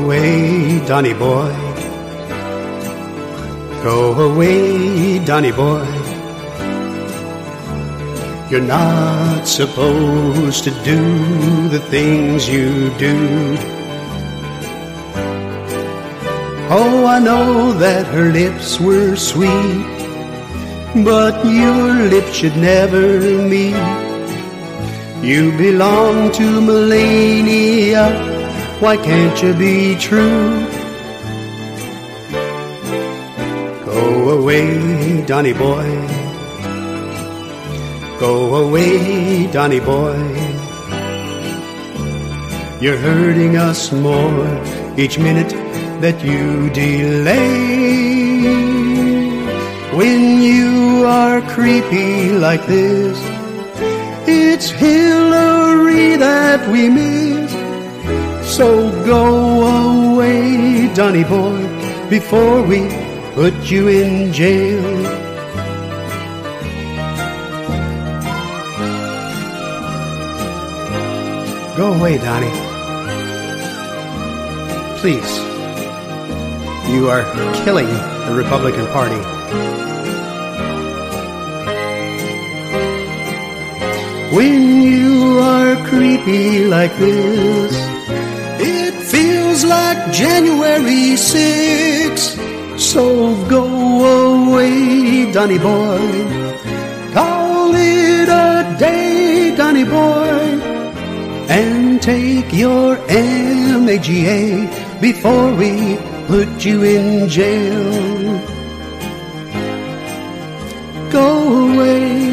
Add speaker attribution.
Speaker 1: away, Donny Boy. Go away, Donny Boy. You're not supposed to do the things you do. Oh, I know that her lips were sweet, but your lips should never meet. You belong to Melania, why can't you be true? Go away, Donny Boy. Go away, Donny Boy. You're hurting us more each minute that you delay. When you are creepy like this, it's Hillary that we miss. So go away, Donny Boy, before we put you in jail. Go away, Donny. Please. You are killing the Republican Party. When you are creepy like this, it feels like January 6th. So go away, Donny Boy. Call it a day, Donny Boy. And take your MAGA before we put you in jail. Go away.